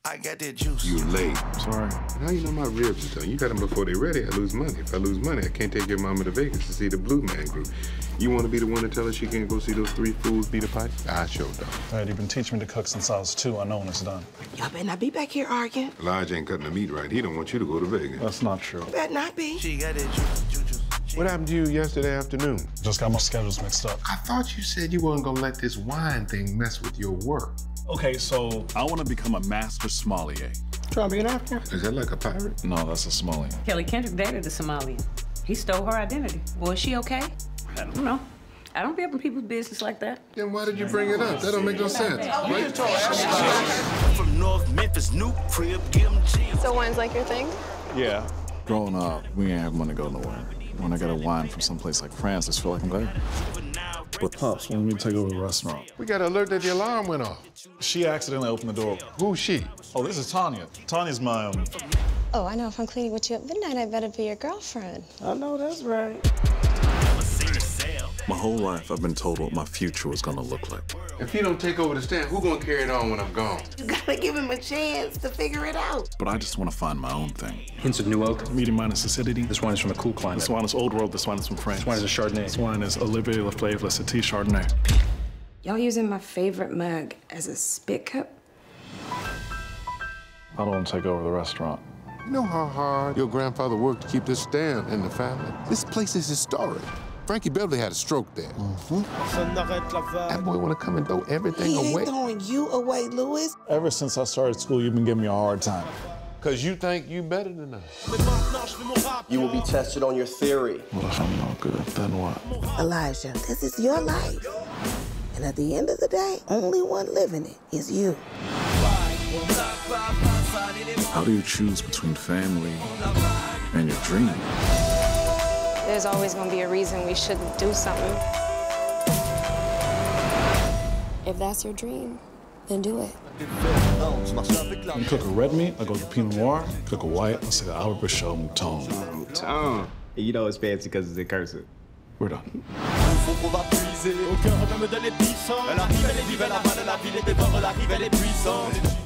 I got that juice. You late. Sorry. How you know my ribs are done? You got them before they're ready. I lose money. If I lose money, I can't take your mama to Vegas to see the Blue Man Group. You want to be the one to tell her she can't go see those three fools beat a pipe? I sure don't. Dad, you've been teaching me to cook since I was 2. I know when it's done. Y'all better not be back here arguing. Elijah ain't cutting the meat right. He don't want you to go to Vegas. That's not true. Better not be. She got that juice. What happened to you yesterday afternoon? Just got my schedules mixed up. I thought you said you weren't gonna let this wine thing mess with your work. Okay, so I want to become a master sommelier. Trying to be an actor? Is that like a pirate? No, that's a sommelier. Kelly Kendrick dated a Somalian. He stole her identity. Well, is she okay? I don't know. I don't be up in people's business like that. Then why did you bring it up? That don't make no sense. Right? From North Memphis, new crib, give him cheese. So wine's like your thing? Yeah. Growing up, we didn't have money to go nowhere. When I get a wine from someplace like France, I just feel like I'm there. but Pops wanted me to take over the restaurant. We got an alert that the alarm went off. She accidentally opened the door. Who's she? Oh, this is Tanya. Tanya's my, Oh, I know if I'm cleaning with you at midnight, I better be your girlfriend. I know that's right. My whole life, I've been told what my future was gonna look like. If he don't take over the stand, who gonna carry it on when I'm gone? You gotta give him a chance to figure it out. But I just want to find my own thing. Hints of new oak. medium minus acidity. This wine is from a cool climate. This wine is old world, this wine is from France. This wine is a Chardonnay. This wine is Olivier Lefebvre Le Cité Chardonnay. Y'all using my favorite mug as a spit cup? I don't want to take over the restaurant. You know how hard your grandfather worked to keep this stand in the family? This place is historic. Frankie Beverly had a stroke there. That boy wanna come and throw everything He away. ain't throwing you away, Louis. Ever since I started school, you've been giving me a hard time. Cause you think you better than us. You will be tested on your theory. What if I'm not good? Then what? Elijah, this is your life. And at the end of the day, only one living it is you. How do you choose between family and your dream? There's always gonna be a reason we shouldn't do something. If that's your dream, then do it. You cook a red meat, I go to Pinot Noir. Cook a white, I say the Albert Michel Mouton. Mouton. You know it's fancy because it's in cursive. We're done. Au cœur même de l'épicentre. Elle arrive, elle est vive, elle avale la ville et dévore, elle arrive, elle est puissante.